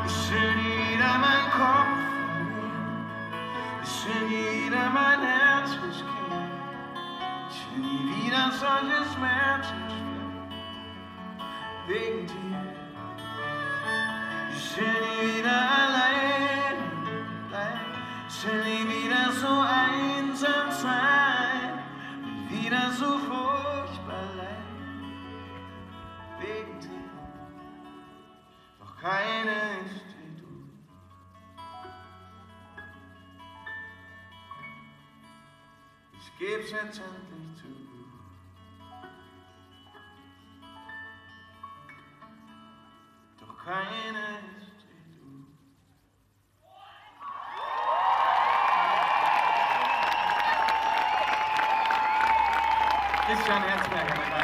Ich will nie wieder meinen Kopf verlieren. Ich will nie wieder mein Herz riskieren. Ich will nie wieder solche Schmerzen spüren. Wegen dir. Ich will nie wieder allein bleiben. Ich will nie wieder so einsam sein. Nie wieder so furchtbar leiden. Wegen dir. Doch keine ist wie du. Ich geb's jetzt endlich zu. Doch keine ist wie du. Christian Herzberger.